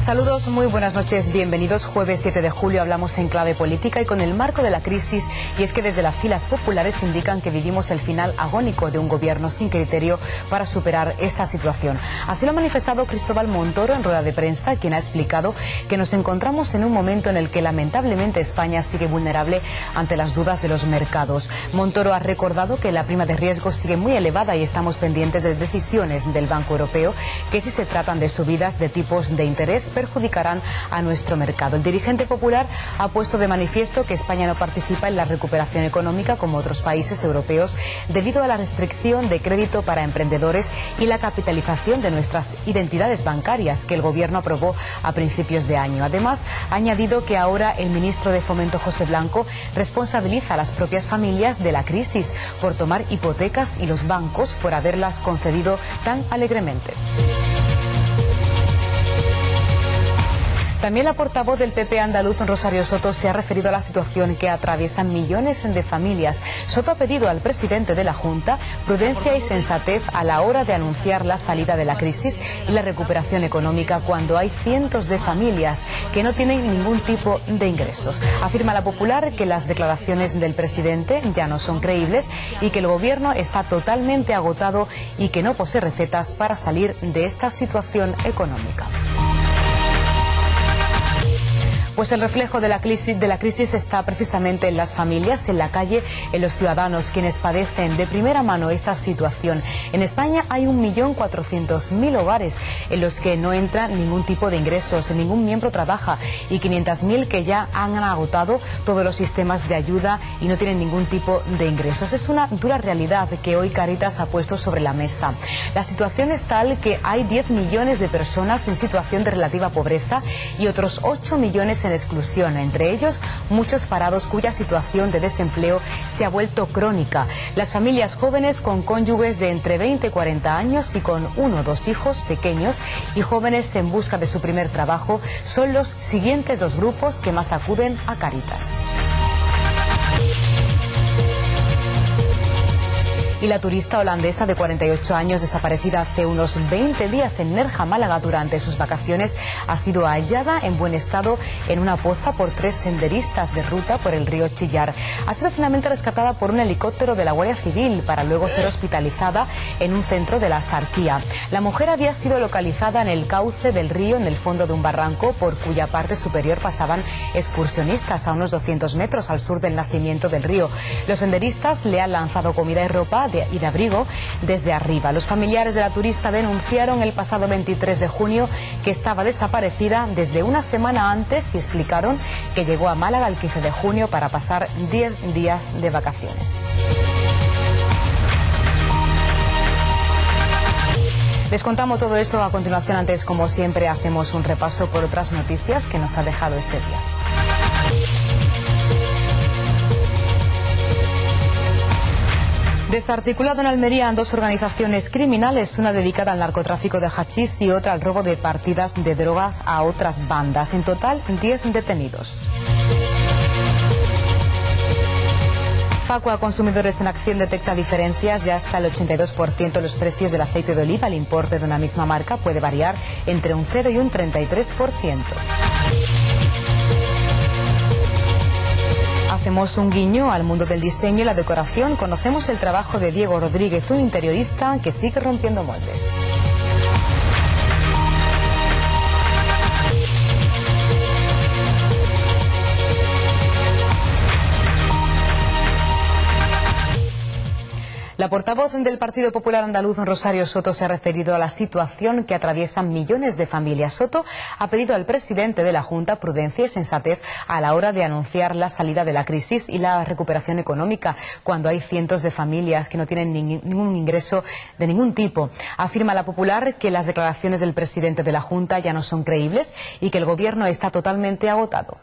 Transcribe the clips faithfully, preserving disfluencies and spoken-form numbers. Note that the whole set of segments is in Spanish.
Saludos, muy buenas noches, bienvenidos. Jueves siete de julio hablamos en clave política y con el marco de la crisis, y es que desde las filas populares indican que vivimos el final agónico de un gobierno sin criterio para superar esta situación. Así lo ha manifestado Cristóbal Montoro en rueda de prensa, quien ha explicado que nos encontramos en un momento en el que lamentablemente España sigue vulnerable ante las dudas de los mercados. Montoro ha recordado que la prima de riesgo sigue muy elevada y estamos pendientes de decisiones del Banco Europeo que, si se tratan de subidas de tipos de interés, perjudicarán a nuestro mercado. El dirigente popular ha puesto de manifiesto que España no participa en la recuperación económica como otros países europeos debido a la restricción de crédito para emprendedores y la capitalización de nuestras identidades bancarias que el Gobierno aprobó a principios de año. Además, ha añadido que ahora el ministro de Fomento, José Blanco, responsabiliza a las propias familias de la crisis por tomar hipotecas y los bancos por haberlas concedido tan alegremente. También la portavoz del P P andaluz, Rosario Soto, se ha referido a la situación que atraviesan millones de familias. Soto ha pedido al presidente de la Junta prudencia y sensatez a la hora de anunciar la salida de la crisis y la recuperación económica cuando hay cientos de familias que no tienen ningún tipo de ingresos. Afirma la popular que las declaraciones del presidente ya no son creíbles y que el Gobierno está totalmente agotado y que no posee recetas para salir de esta situación económica. Pues el reflejo de la crisis, de la crisis está precisamente en las familias, en la calle, en los ciudadanos, quienes padecen de primera mano esta situación. En España hay un millón cuatrocientos mil hogares en los que no entra ningún tipo de ingresos, ningún miembro trabaja, y quinientos mil que ya han agotado todos los sistemas de ayuda y no tienen ningún tipo de ingresos. Es una dura realidad que hoy Cáritas ha puesto sobre la mesa. La situación es tal que hay diez millones de personas en situación de relativa pobreza y otros ocho millones en exclusión, entre ellos muchos parados cuya situación de desempleo se ha vuelto crónica. Las familias jóvenes con cónyuges de entre veinte y cuarenta años y con uno o dos hijos pequeños y jóvenes en busca de su primer trabajo son los siguientes dos grupos que más acuden a Cáritas. Y la turista holandesa de cuarenta y ocho años, desaparecida hace unos veinte días en Nerja, Málaga, durante sus vacaciones, ha sido hallada en buen estado en una poza por tres senderistas de ruta por el río Chillar. Ha sido finalmente rescatada por un helicóptero de la Guardia Civil para luego ser hospitalizada en un centro de la Sarquía. La mujer había sido localizada en el cauce del río, en el fondo de un barranco por cuya parte superior pasaban excursionistas a unos doscientos metros al sur del nacimiento del río. Los senderistas le han lanzado comida y ropa De, y de abrigo desde arriba. Los familiares de la turista denunciaron el pasado veintitrés de junio que estaba desaparecida desde una semana antes y explicaron que llegó a Málaga el quince de junio para pasar diez días de vacaciones. Les contamos todo esto a continuación. Antes, como siempre, hacemos un repaso por otras noticias que nos ha dejado este día. Desarticulado en Almería dos organizaciones criminales, una dedicada al narcotráfico de hachís y otra al robo de partidas de drogas a otras bandas. En total, diez detenidos. Facua Consumidores en Acción detecta diferencias de hasta el ochenta y dos por ciento en los precios del aceite de oliva. El importe de una misma marca puede variar entre un cero y un treinta y tres por ciento. Hacemos un guiño al mundo del diseño y la decoración. Conocemos el trabajo de Diego Rodríguez, un interiorista que sigue rompiendo moldes. La portavoz del Partido Popular andaluz, Rosario Soto, se ha referido a la situación que atraviesan millones de familias. Soto ha pedido al presidente de la Junta prudencia y sensatez a la hora de anunciar la salida de la crisis y la recuperación económica, cuando hay cientos de familias que no tienen ningún ingreso de ningún tipo. Afirma la popular que las declaraciones del presidente de la Junta ya no son creíbles y que el Gobierno está totalmente agotado.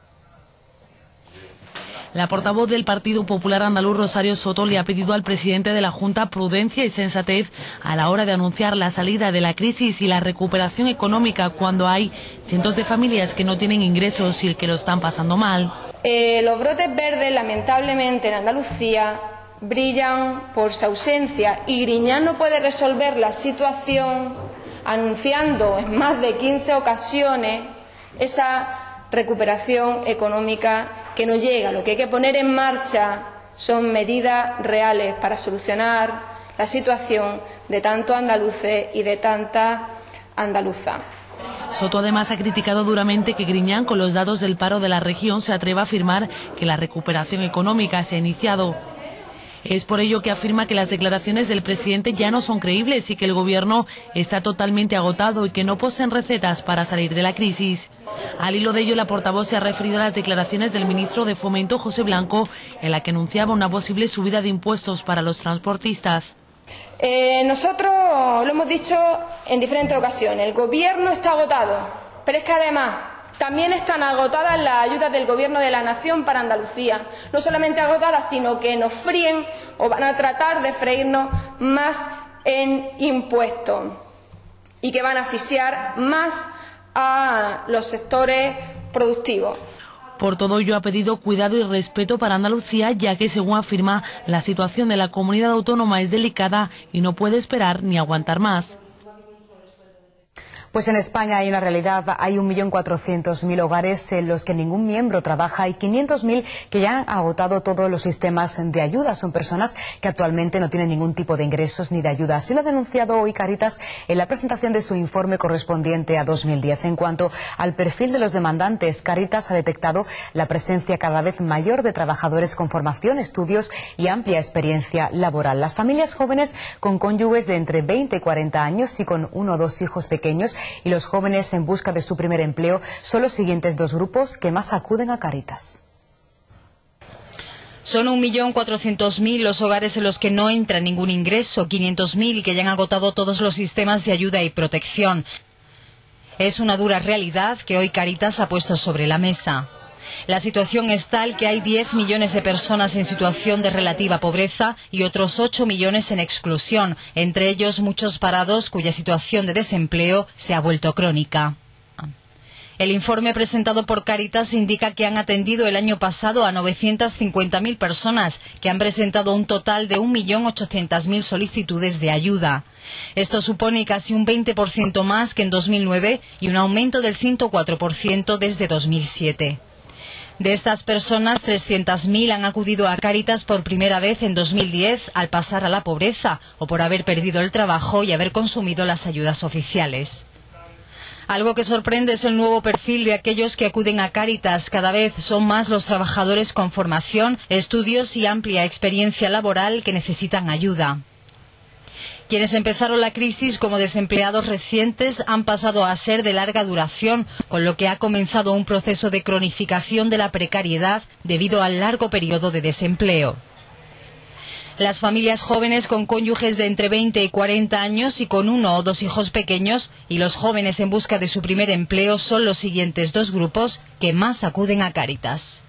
La portavoz del Partido Popular andaluz, Rosario Soto, le ha pedido al presidente de la Junta prudencia y sensatez a la hora de anunciar la salida de la crisis y la recuperación económica cuando hay cientos de familias que no tienen ingresos y que lo están pasando mal. Eh, los brotes verdes, lamentablemente, en Andalucía brillan por su ausencia y Griñán no puede resolver la situación anunciando en más de quince ocasiones esa recuperación económica que no llega. Lo que hay que poner en marcha son medidas reales para solucionar la situación de tantos andaluces y de tantas andaluzas. Soto además ha criticado duramente que Griñán, con los datos del paro de la región, se atreva a afirmar que la recuperación económica se ha iniciado. Es por ello que afirma que las declaraciones del presidente ya no son creíbles y que el gobierno está totalmente agotado y que no poseen recetas para salir de la crisis. Al hilo de ello, la portavoz se ha referido a las declaraciones del ministro de Fomento, José Blanco, en la que anunciaba una posible subida de impuestos para los transportistas. Eh, nosotros lo hemos dicho en diferentes ocasiones, el gobierno está agotado, pero es que además también están agotadas las ayudas del Gobierno de la Nación para Andalucía. No solamente agotadas, sino que nos fríen o van a tratar de freírnos más en impuestos y que van a asfixiar más a los sectores productivos. Por todo ello ha pedido cuidado y respeto para Andalucía, ya que, según afirma, la situación de la comunidad autónoma es delicada y no puede esperar ni aguantar más. Pues en España hay una realidad, hay un millón cuatrocientos mil hogares en los que ningún miembro trabaja y quinientos mil que ya han agotado todos los sistemas de ayuda. Son personas que actualmente no tienen ningún tipo de ingresos ni de ayuda. Así lo ha denunciado hoy Cáritas en la presentación de su informe correspondiente a dos mil diez. En cuanto al perfil de los demandantes, Cáritas ha detectado la presencia cada vez mayor de trabajadores con formación, estudios y amplia experiencia laboral. Las familias jóvenes con cónyuges de entre veinte y cuarenta años y con uno o dos hijos pequeños y los jóvenes en busca de su primer empleo son los siguientes dos grupos que más acuden a Cáritas. Son un millón cuatrocientos mil los hogares en los que no entra ningún ingreso, quinientos mil que ya han agotado todos los sistemas de ayuda y protección. Es una dura realidad que hoy Cáritas ha puesto sobre la mesa. La situación es tal que hay diez millones de personas en situación de relativa pobreza y otros ocho millones en exclusión, entre ellos muchos parados cuya situación de desempleo se ha vuelto crónica. El informe presentado por Cáritas indica que han atendido el año pasado a novecientas cincuenta mil personas, que han presentado un total de un millón ochocientas mil solicitudes de ayuda. Esto supone casi un veinte por ciento más que en dos mil nueve y un aumento del ciento cuatro por ciento desde dos mil siete. De estas personas, trescientas mil han acudido a Cáritas por primera vez en dos mil diez al pasar a la pobreza o por haber perdido el trabajo y haber consumido las ayudas oficiales. Algo que sorprende es el nuevo perfil de aquellos que acuden a Cáritas. Cada vez son más los trabajadores con formación, estudios y amplia experiencia laboral que necesitan ayuda. Quienes empezaron la crisis como desempleados recientes han pasado a ser de larga duración, con lo que ha comenzado un proceso de cronificación de la precariedad debido al largo periodo de desempleo. Las familias jóvenes con cónyuges de entre veinte y cuarenta años y con uno o dos hijos pequeños y los jóvenes en busca de su primer empleo son los siguientes dos grupos que más acuden a Cáritas.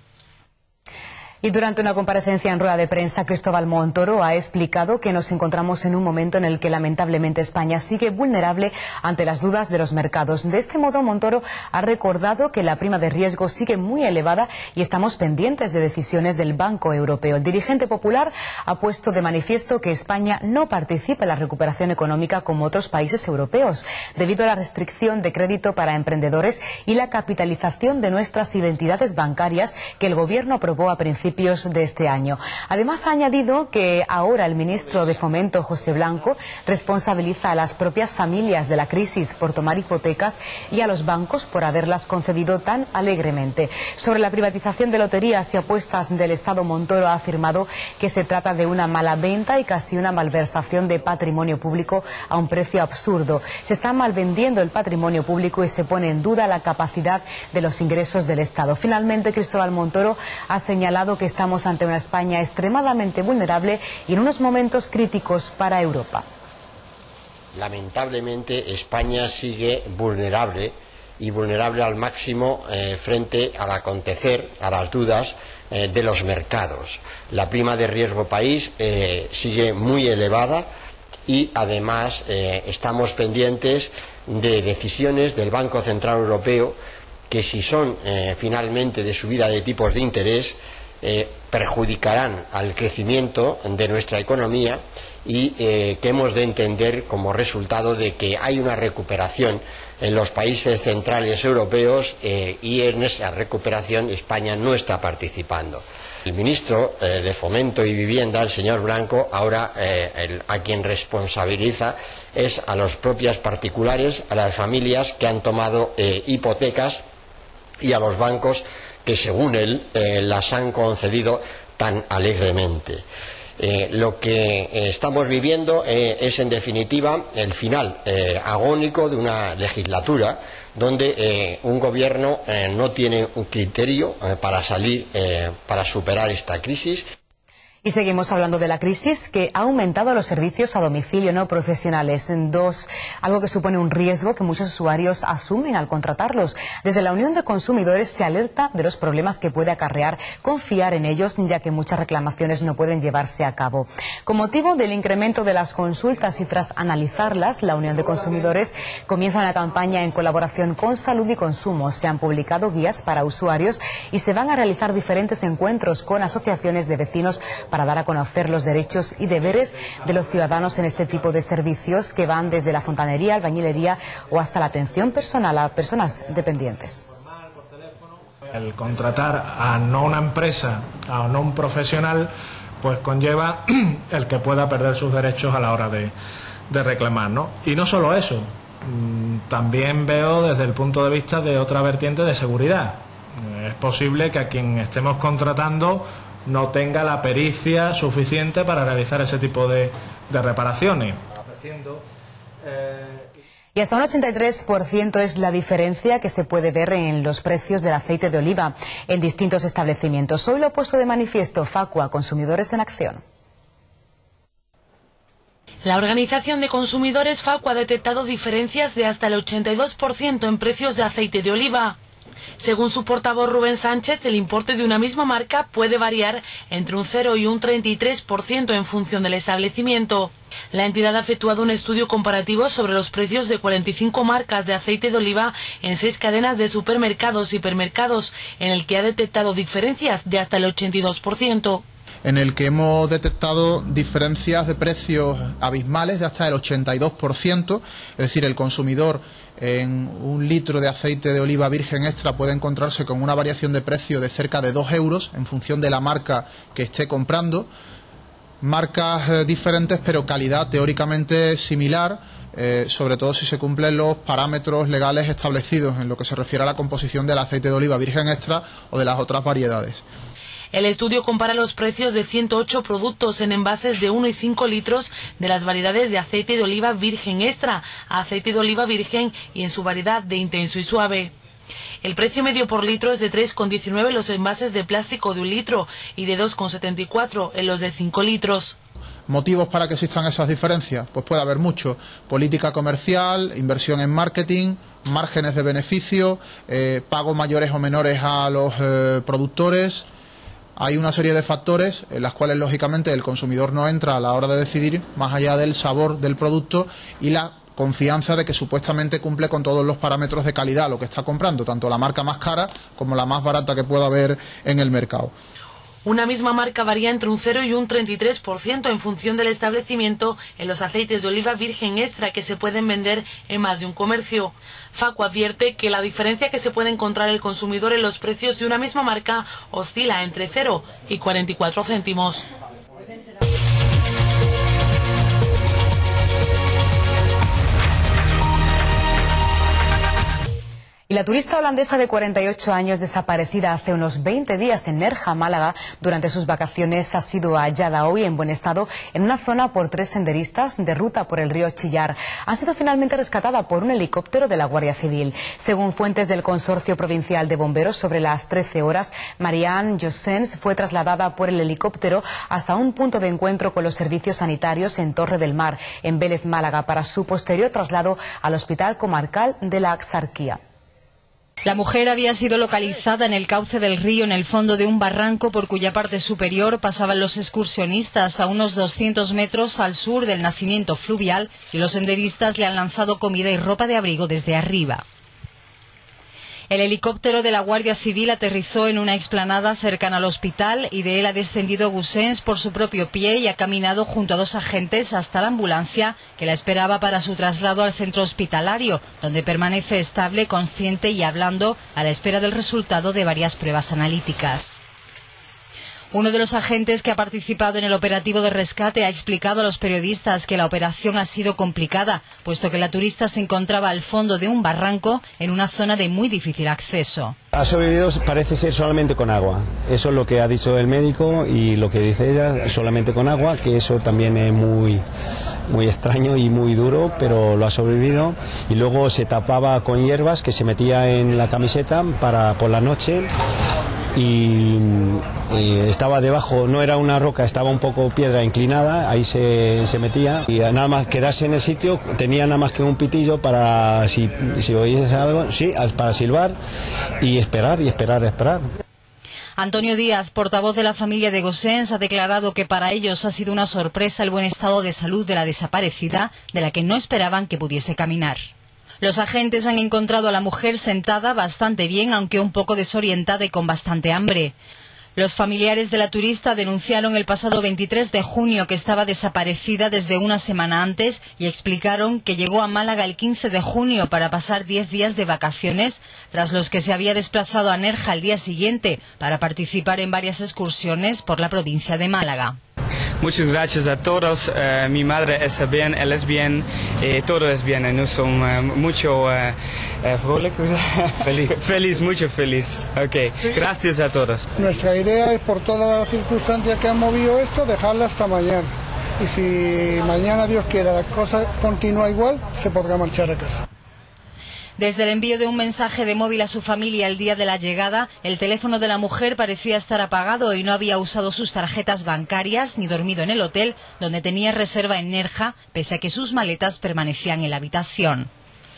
Y durante una comparecencia en rueda de prensa, Cristóbal Montoro ha explicado que nos encontramos en un momento en el que lamentablemente España sigue vulnerable ante las dudas de los mercados. De este modo, Montoro ha recordado que la prima de riesgo sigue muy elevada y estamos pendientes de decisiones del Banco Europeo. El dirigente popular ha puesto de manifiesto que España no participa en la recuperación económica como otros países europeos, debido a la restricción de crédito para emprendedores y la capitalización de nuestras identidades bancarias que el Gobierno aprobó a principios de este año. Además, ha añadido que ahora el ministro de Fomento, José Blanco, responsabiliza a las propias familias de la crisis por tomar hipotecas y a los bancos por haberlas concedido tan alegremente. Sobre la privatización de loterías y apuestas del Estado, Montoro ha afirmado que se trata de una mala venta y casi una malversación de patrimonio público a un precio absurdo. Se está malvendiendo el patrimonio público y se pone en duda la capacidad de los ingresos del Estado. Finalmente, Cristóbal Montoro ha señalado que estamos ante una España extremadamente vulnerable y en unos momentos críticos para Europa. Lamentablemente, España sigue vulnerable y vulnerable al máximo eh, frente al acontecer, a las dudas eh, de los mercados. La prima de riesgo país eh, sigue muy elevada y además eh, estamos pendientes de decisiones del Banco Central Europeo que, si son eh, finalmente de subida de tipos de interés, eh, perjudicarán al crecimiento de nuestra economía y eh, que hemos de entender como resultado de que hay una recuperación en los países centrales europeos eh, y en esa recuperación España no está participando. El ministro eh, de Fomento y Vivienda, el señor Blanco, ahora eh, el, a quien responsabiliza es a los propios particulares, a las familias que han tomado eh, hipotecas y a los bancos que, según él, eh, las han concedido tan alegremente. Eh, lo que eh, estamos viviendo eh, es, en definitiva, el final eh, agónico de una legislatura donde eh, un gobierno eh, no tiene un criterio eh, para salir, eh, para superar esta crisis. Y seguimos hablando de la crisis que ha aumentado los servicios a domicilio no profesionales. Dos, algo que supone un riesgo que muchos usuarios asumen al contratarlos. Desde la Unión de Consumidores se alerta de los problemas que puede acarrear confiar en ellos, ya que muchas reclamaciones no pueden llevarse a cabo. Con motivo del incremento de las consultas y tras analizarlas, la Unión de Consumidores comienza una campaña en colaboración con Salud y Consumo. Se han publicado guías para usuarios y se van a realizar diferentes encuentros con asociaciones de vecinos para dar a conocer los derechos y deberes de los ciudadanos en este tipo de servicios que van desde la fontanería, albañilería o hasta la atención personal a personas dependientes. El contratar a no una empresa, a no un profesional, pues conlleva el que pueda perder sus derechos a la hora de, de reclamar, ¿no? Y no solo eso, también veo desde el punto de vista de otra vertiente de seguridad. Es posible que a quien estemos contratando no tenga la pericia suficiente para realizar ese tipo de, de reparaciones. Y hasta un ochenta y tres por ciento es la diferencia que se puede ver en los precios del aceite de oliva en distintos establecimientos. Hoy lo ha puesto de manifiesto Facua, Consumidores en Acción. La Organización de Consumidores Facua ha detectado diferencias de hasta el ochenta y dos por ciento en precios de aceite de oliva. Según su portavoz Rubén Sánchez, el importe de una misma marca puede variar entre un cero y un treinta y tres por ciento en función del establecimiento. La entidad ha efectuado un estudio comparativo sobre los precios de cuarenta y cinco marcas de aceite de oliva en seis cadenas de supermercados y hipermercados, en el que ha detectado diferencias de hasta el ochenta y dos por ciento. En el que hemos detectado diferencias de precios abismales de hasta el ochenta y dos por ciento, es decir, el consumidor en un litro de aceite de oliva virgen extra puede encontrarse con una variación de precio de cerca de dos euros en función de la marca que esté comprando. Marcas eh, diferentes, pero calidad teóricamente similar, eh, sobre todo si se cumplen los parámetros legales establecidos en lo que se refiere a la composición del aceite de oliva virgen extra o de las otras variedades. El estudio compara los precios de ciento ocho productos en envases de uno y cinco litros de las variedades de aceite de oliva virgen extra a aceite de oliva virgen y en su variedad de intenso y suave. El precio medio por litro es de tres con diecinueve en los envases de plástico de un litro y de dos con setenta y cuatro en los de cinco litros. ¿Motivos para que existan esas diferencias? Pues puede haber mucho. Política comercial, inversión en marketing, márgenes de beneficio, eh, pagos mayores o menores a los eh, productores. Hay una serie de factores en las cuales, lógicamente, el consumidor no entra a la hora de decidir, más allá del sabor del producto y la confianza de que supuestamente cumple con todos los parámetros de calidad lo que está comprando, tanto la marca más cara como la más barata que pueda haber en el mercado. Una misma marca varía entre un cero y un treinta y tres por ciento en función del establecimiento en los aceites de oliva virgen extra que se pueden vender en más de un comercio. Facua advierte que la diferencia que se puede encontrar el consumidor en los precios de una misma marca oscila entre cero y cuarenta y cuatro céntimos. Y la turista holandesa de cuarenta y ocho años, desaparecida hace unos veinte días en Nerja, Málaga, durante sus vacaciones, ha sido hallada hoy en buen estado en una zona por tres senderistas de ruta por el río Chillar. Ha sido finalmente rescatada por un helicóptero de la Guardia Civil. Según fuentes del Consorcio Provincial de Bomberos, sobre las trece horas, Marianne Jossens fue trasladada por el helicóptero hasta un punto de encuentro con los servicios sanitarios en Torre del Mar, en Vélez, Málaga, para su posterior traslado al Hospital Comarcal de la Axarquía. La mujer había sido localizada en el cauce del río, en el fondo de un barranco por cuya parte superior pasaban los excursionistas a unos doscientos metros al sur del nacimiento fluvial, y los senderistas le han lanzado comida y ropa de abrigo desde arriba. El helicóptero de la Guardia Civil aterrizó en una explanada cercana al hospital y de él ha descendido Gussens por su propio pie y ha caminado junto a dos agentes hasta la ambulancia que la esperaba para su traslado al centro hospitalario, donde permanece estable, consciente y hablando a la espera del resultado de varias pruebas analíticas. Uno de los agentes que ha participado en el operativo de rescate ha explicado a los periodistas que la operación ha sido complicada, puesto que la turista se encontraba al fondo de un barranco en una zona de muy difícil acceso. Ha sobrevivido, parece ser, solamente con agua. Eso es lo que ha dicho el médico y lo que dice ella, solamente con agua, que eso también es muy, muy extraño y muy duro, pero lo ha sobrevivido. Y luego se tapaba con hierbas que se metía en la camiseta para por la noche. Y, y estaba debajo, no era una roca, estaba un poco piedra inclinada, ahí se, se metía y nada más quedarse en el sitio, tenía nada más que un pitillo para, si, si oís algo, sí, para silbar y esperar y esperar, esperar. Antonio Díaz, portavoz de la familia de Gussens, ha declarado que para ellos ha sido una sorpresa el buen estado de salud de la desaparecida, de la que no esperaban que pudiese caminar. Los agentes han encontrado a la mujer sentada bastante bien, aunque un poco desorientada y con bastante hambre. Los familiares de la turista denunciaron el pasado veintitrés de junio que estaba desaparecida desde una semana antes y explicaron que llegó a Málaga el quince de junio para pasar diez días de vacaciones, tras los que se había desplazado a Nerja al día siguiente para participar en varias excursiones por la provincia de Málaga. Muchas gracias a todos. Uh, mi madre es bien, él es bien, eh, todo es bien. No son uh, mucho uh, uh, feliz, feliz, mucho feliz. Okay. Gracias a todos. Nuestra idea es, por todas las circunstancias que han movido esto, dejarla hasta mañana. Y si mañana, Dios quiera, la cosa continúa igual, se podrá marchar a casa. Desde el envío de un mensaje de móvil a su familia el día de la llegada, el teléfono de la mujer parecía estar apagado y no había usado sus tarjetas bancarias ni dormido en el hotel, donde tenía reserva en Nerja, pese a que sus maletas permanecían en la habitación.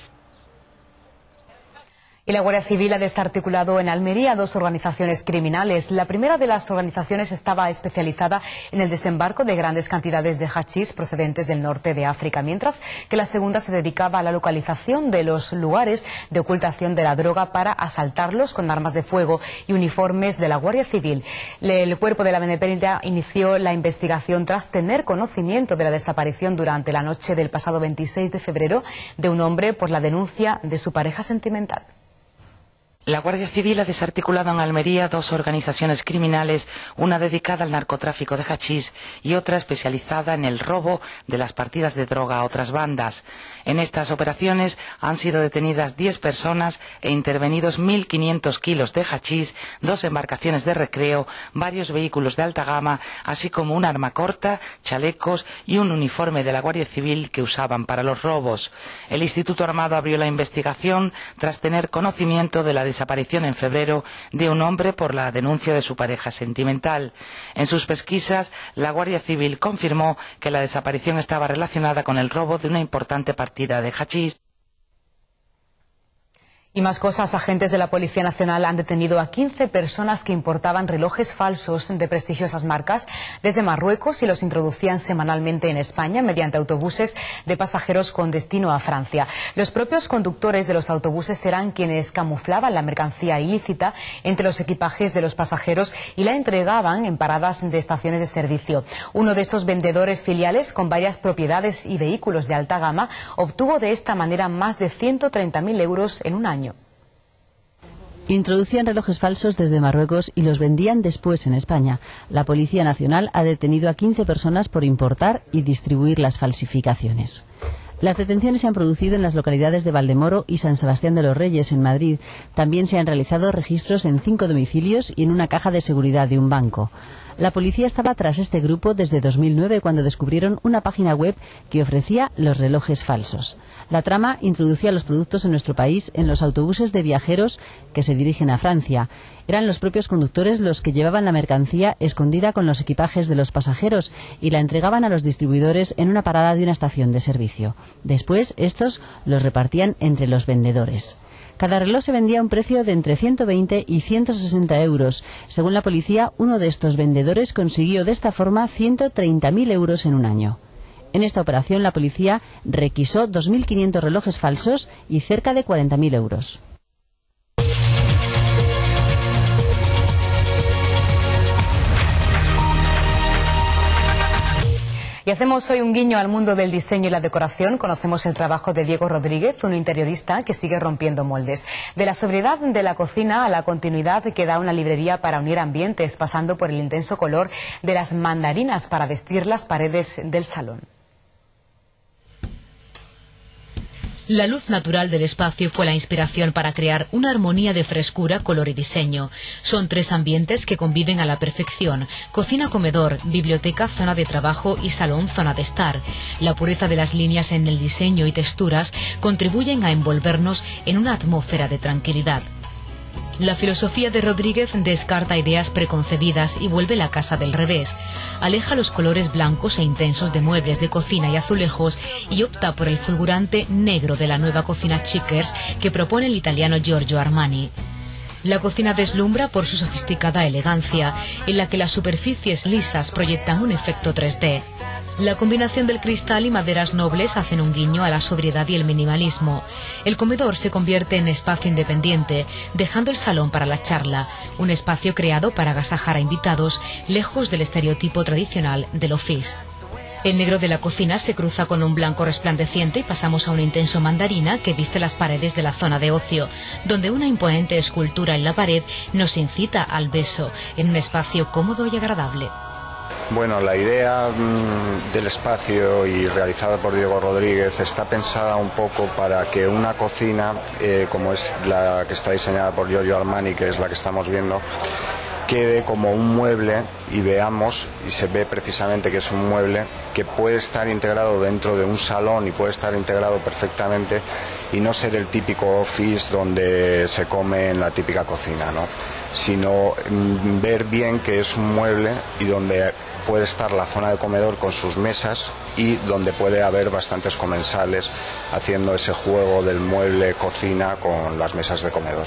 Y la Guardia Civil ha desarticulado en Almería dos organizaciones criminales. La primera de las organizaciones estaba especializada en el desembarco de grandes cantidades de hachís procedentes del norte de África, mientras que la segunda se dedicaba a la localización de los lugares de ocultación de la droga para asaltarlos con armas de fuego y uniformes de la Guardia Civil. El cuerpo de la Benepenitencia inició la investigación tras tener conocimiento de la desaparición durante la noche del pasado veintiséis de febrero de un hombre por la denuncia de su pareja sentimental. La Guardia Civil ha desarticulado en Almería dos organizaciones criminales, una dedicada al narcotráfico de hachís y otra especializada en el robo de las partidas de droga a otras bandas. En estas operaciones han sido detenidas diez personas e intervenidos mil quinientos kilos de hachís, dos embarcaciones de recreo, varios vehículos de alta gama, así como un arma corta, chalecos y un uniforme de la Guardia Civil que usaban para los robos. El Instituto Armado abrió la investigación tras tener conocimiento de la desaparición en febrero de un hombre por la denuncia de su pareja sentimental. En sus pesquisas, la Guardia Civil confirmó que la desaparición estaba relacionada con el robo de una importante partida de hachís. Y más cosas, agentes de la Policía Nacional han detenido a quince personas que importaban relojes falsos de prestigiosas marcas desde Marruecos y los introducían semanalmente en España mediante autobuses de pasajeros con destino a Francia. Los propios conductores de los autobuses eran quienes camuflaban la mercancía ilícita entre los equipajes de los pasajeros y la entregaban en paradas de estaciones de servicio. Uno de estos vendedores filiales, con varias propiedades y vehículos de alta gama, obtuvo de esta manera más de ciento treinta mil euros en un año. Introducían relojes falsos desde Marruecos y los vendían después en España. La Policía Nacional ha detenido a quince personas por importar y distribuir las falsificaciones. Las detenciones se han producido en las localidades de Valdemoro y San Sebastián de los Reyes, en Madrid. También se han realizado registros en cinco domicilios y en una caja de seguridad de un banco. La policía estaba tras este grupo desde dos mil nueve, cuando descubrieron una página web que ofrecía los relojes falsos. La trama introducía los productos en nuestro país en los autobuses de viajeros que se dirigen a Francia. Eran los propios conductores los que llevaban la mercancía escondida con los equipajes de los pasajeros y la entregaban a los distribuidores en una parada de una estación de servicio. Después, estos los repartían entre los vendedores. Cada reloj se vendía a un precio de entre ciento veinte y ciento sesenta euros. Según la policía, uno de estos vendedores consiguió de esta forma ciento treinta mil euros en un año. En esta operación, la policía requisó dos mil quinientos relojes falsos y cerca de cuarenta mil euros. Y hacemos hoy un guiño al mundo del diseño y la decoración. Conocemos el trabajo de Diego Rodríguez, un interiorista que sigue rompiendo moldes. De la sobriedad de la cocina a la continuidad que da una librería para unir ambientes, pasando por el intenso color de las mandarinas para vestir las paredes del salón. La luz natural del espacio fue la inspiración para crear una armonía de frescura, color y diseño. Son tres ambientes que conviven a la perfección: cocina-comedor, biblioteca, zona de trabajo y salón, zona de estar. La pureza de las líneas en el diseño y texturas contribuyen a envolvernos en una atmósfera de tranquilidad. La filosofía de Rodríguez descarta ideas preconcebidas y vuelve la casa del revés. Aleja los colores blancos e intensos de muebles de cocina y azulejos y opta por el fulgurante negro de la nueva cocina Chickers que propone el italiano Giorgio Armani. La cocina deslumbra por su sofisticada elegancia, en la que las superficies lisas proyectan un efecto tres D. La combinación del cristal y maderas nobles hacen un guiño a la sobriedad y el minimalismo. El comedor se convierte en espacio independiente, dejando el salón para la charla, un espacio creado para agasajar a invitados, lejos del estereotipo tradicional del office. El negro de la cocina se cruza con un blanco resplandeciente y pasamos a un intenso mandarina que viste las paredes de la zona de ocio, donde una imponente escultura en la pared nos incita al beso, en un espacio cómodo y agradable. Bueno, la idea mmm, del espacio y realizada por Diego Rodríguez está pensada un poco para que una cocina, eh, como es la que está diseñada por Giorgio Armani, que es la que estamos viendo, quede como un mueble y veamos, y se ve precisamente que es un mueble que puede estar integrado dentro de un salón y puede estar integrado perfectamente y no ser el típico office donde se come en la típica cocina, ¿no? Sino mm, ver bien que es un mueble y donde puede estar la zona de comedor con sus mesas y donde puede haber bastantes comensales haciendo ese juego del mueble cocina con las mesas de comedor.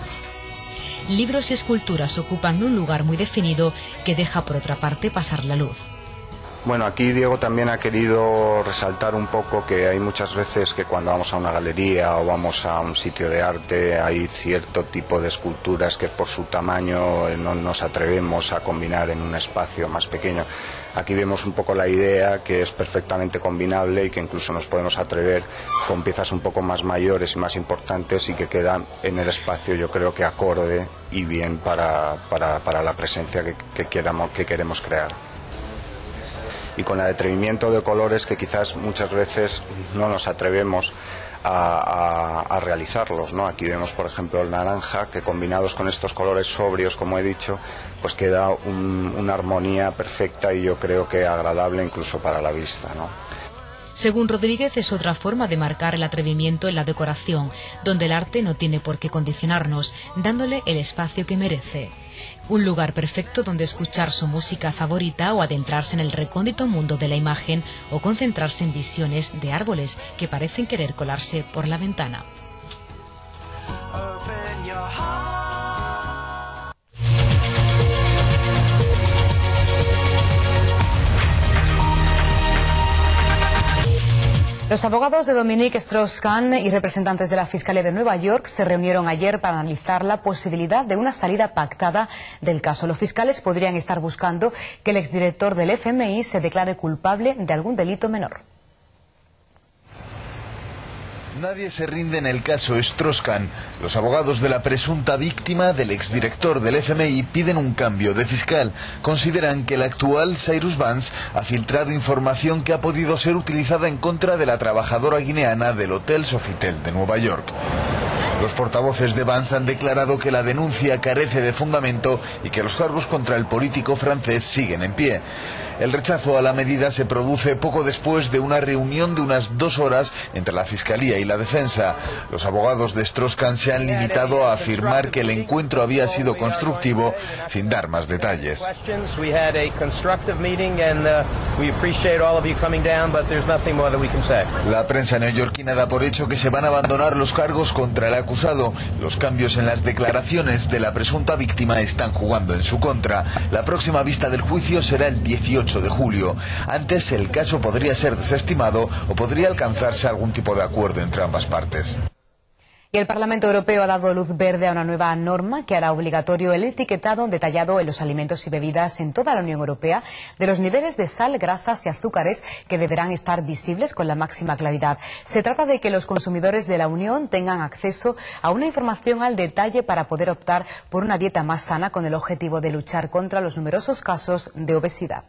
Libros y esculturas ocupan un lugar muy definido que deja por otra parte pasar la luz. Bueno, aquí Diego también ha querido resaltar un poco que hay muchas veces que cuando vamos a una galería o vamos a un sitio de arte hay cierto tipo de esculturas que por su tamaño no nos atrevemos a combinar en un espacio más pequeño. Aquí vemos un poco la idea que es perfectamente combinable y que incluso nos podemos atrever con piezas un poco más mayores y más importantes y que quedan en el espacio, yo creo que acorde y bien para, para, para la presencia que, que, queramos, que queremos crear. Y con el atrevimiento de colores que quizás muchas veces no nos atrevemos a, a, a realizarlos, ¿no? Aquí vemos, por ejemplo, el naranja, que combinados con estos colores sobrios, como he dicho, pues queda un, una armonía perfecta y yo creo que agradable incluso para la vista, ¿no? Según Rodríguez, es otra forma de marcar el atrevimiento en la decoración, donde el arte no tiene por qué condicionarnos, dándole el espacio que merece. Un lugar perfecto donde escuchar su música favorita o adentrarse en el recóndito mundo de la imagen o concentrarse en visiones de árboles que parecen querer colarse por la ventana. Los abogados de Dominique Strauss-Kahn y representantes de la Fiscalía de Nueva York se reunieron ayer para analizar la posibilidad de una salida pactada del caso. Los fiscales podrían estar buscando que el exdirector del F M I se declare culpable de algún delito menor. Nadie se rinde en el caso Strauss-Kahn. Los abogados de la presunta víctima del exdirector del F M I piden un cambio de fiscal. Consideran que el actual Cyrus Vance ha filtrado información que ha podido ser utilizada en contra de la trabajadora guineana del Hotel Sofitel de Nueva York. Los portavoces de Vance han declarado que la denuncia carece de fundamento y que los cargos contra el político francés siguen en pie. El rechazo a la medida se produce poco después de una reunión de unas dos horas entre la Fiscalía y la Defensa. Los abogados de Strauss-Kahn se han limitado a afirmar que el encuentro había sido constructivo, sin dar más detalles. La prensa neoyorquina da por hecho que se van a abandonar los cargos contra el acusado. Los cambios en las declaraciones de la presunta víctima están jugando en su contra. La próxima vista del juicio será el dieciocho de julio. Antes el caso podría ser desestimado o podría alcanzarse algún tipo de acuerdo entre ambas partes. Y el Parlamento Europeo ha dado luz verde a una nueva norma que hará obligatorio el etiquetado detallado en los alimentos y bebidas en toda la Unión Europea de los niveles de sal, grasas y azúcares que deberán estar visibles con la máxima claridad. Se trata de que los consumidores de la Unión tengan acceso a una información al detalle para poder optar por una dieta más sana con el objetivo de luchar contra los numerosos casos de obesidad.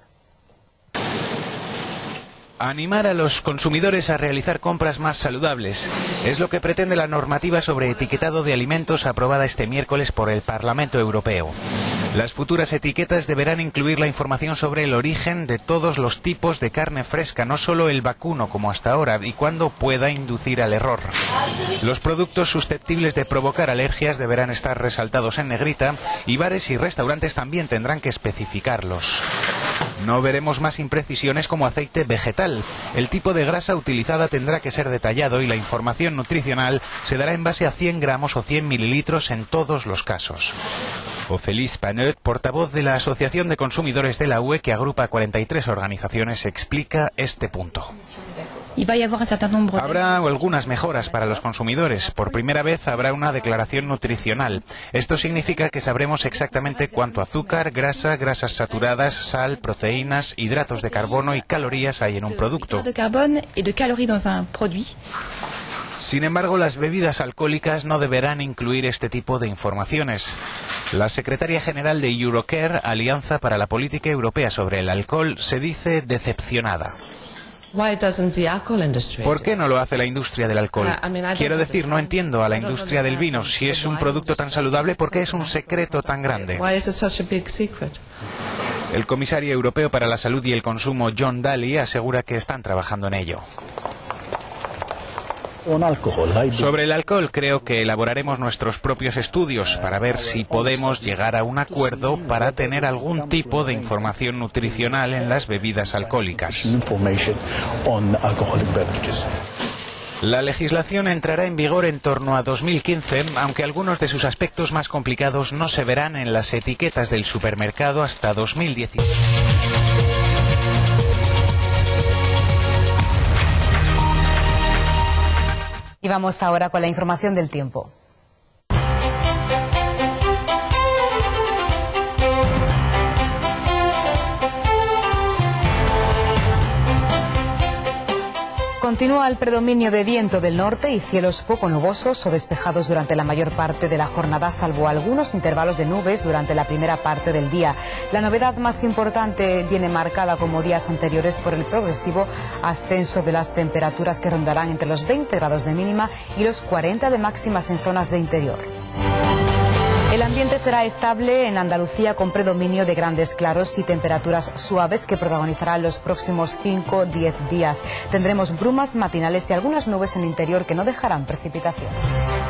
Animar a los consumidores a realizar compras más saludables es lo que pretende la normativa sobre etiquetado de alimentos aprobada este miércoles por el Parlamento Europeo. Las futuras etiquetas deberán incluir la información sobre el origen de todos los tipos de carne fresca, no solo el vacuno como hasta ahora, y cuándo pueda inducir al error. Los productos susceptibles de provocar alergias deberán estar resaltados en negrita y bares y restaurantes también tendrán que especificarlos. No veremos más imprecisiones como aceite vegetal. El tipo de grasa utilizada tendrá que ser detallado y la información nutricional se dará en base a cien gramos o cien mililitros en todos los casos. Ophélie Panot, portavoz de la Asociación de Consumidores de la U E, que agrupa cuarenta y tres organizaciones, explica este punto. Habrá algunas mejoras para los consumidores. Por primera vez habrá una declaración nutricional. Esto significa que sabremos exactamente cuánto azúcar, grasa, grasas saturadas, sal, proteínas, hidratos de carbono y calorías hay en un producto. Sin embargo, las bebidas alcohólicas no deberán incluir este tipo de informaciones. La secretaria general de Eurocare, Alianza para la Política Europea sobre el Alcohol, se dice decepcionada. ¿Por qué no lo hace la industria del alcohol? Quiero decir, no entiendo a la industria del vino. Si es un producto tan saludable, ¿por qué es un secreto tan grande? El comisario europeo para la salud y el consumo, John Dalli, asegura que están trabajando en ello. Sobre el alcohol, creo que elaboraremos nuestros propios estudios para ver si podemos llegar a un acuerdo para tener algún tipo de información nutricional en las bebidas alcohólicas. La legislación entrará en vigor en torno a dos mil quince, aunque algunos de sus aspectos más complicados no se verán en las etiquetas del supermercado hasta dos mil dieciséis. Y vamos ahora con la información del tiempo. Continúa el predominio de viento del norte y cielos poco nubosos o despejados durante la mayor parte de la jornada, salvo algunos intervalos de nubes durante la primera parte del día. La novedad más importante viene marcada, como días anteriores, por el progresivo ascenso de las temperaturas que rondarán entre los veinte grados de mínima y los cuarenta de máximas en zonas de interior. El ambiente será estable en Andalucía con predominio de grandes claros y temperaturas suaves que protagonizarán los próximos cinco a diez días. Tendremos brumas matinales y algunas nubes en el interior que no dejarán precipitaciones.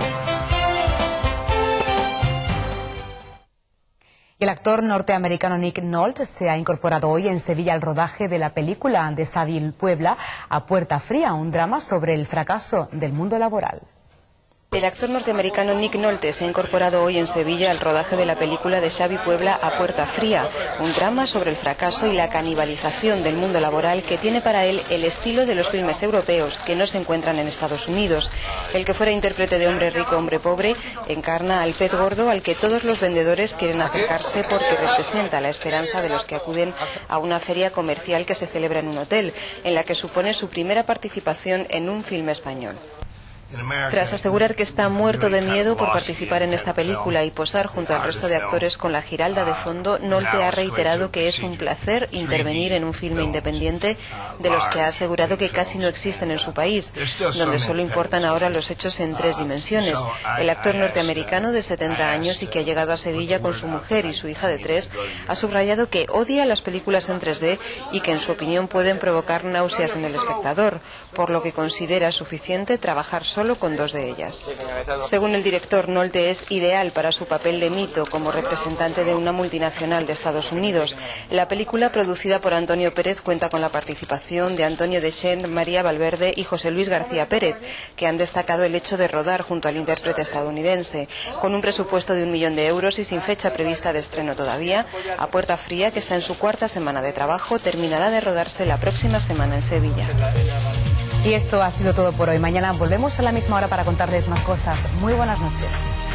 El actor norteamericano Nick Nolte se ha incorporado hoy en Sevilla al rodaje de la película de Xavi Puebla, A Puerta Fría, un drama sobre el fracaso del mundo laboral. El actor norteamericano Nick Nolte se ha incorporado hoy en Sevilla al rodaje de la película de Xavi Puebla, A Puerta Fría, un drama sobre el fracaso y la canibalización del mundo laboral que tiene para él el estilo de los filmes europeos que no se encuentran en Estados Unidos. El que fuera intérprete de hombre rico, hombre pobre, encarna al pez gordo al que todos los vendedores quieren acercarse porque representa la esperanza de los que acuden a una feria comercial que se celebra en un hotel, en la que supone su primera participación en un filme español. Tras asegurar que está muerto de miedo por participar en esta película y posar junto al resto de actores con la Giralda de fondo, Nolte ha reiterado que es un placer intervenir en un filme independiente de los que ha asegurado que casi no existen en su país, donde solo importan ahora los hechos en tres dimensiones. El actor norteamericano de setenta años y que ha llegado a Sevilla con su mujer y su hija de tres ha subrayado que odia las películas en tres D y que en su opinión pueden provocar náuseas en el espectador, por lo que considera suficiente trabajar solo con dos de ellas. Según el director, Nolte es ideal para su papel de mito como representante de una multinacional de Estados Unidos. La película, producida por Antonio Pérez, cuenta con la participación de Antonio Deschamps, María Valverde y José Luis García Pérez, que han destacado el hecho de rodar junto al intérprete estadounidense. Con un presupuesto de un millón de euros y sin fecha prevista de estreno todavía, A Puerta Fría, que está en su cuarta semana de trabajo, terminará de rodarse la próxima semana en Sevilla. Y esto ha sido todo por hoy. Mañana volvemos a la misma hora para contarles más cosas. Muy buenas noches.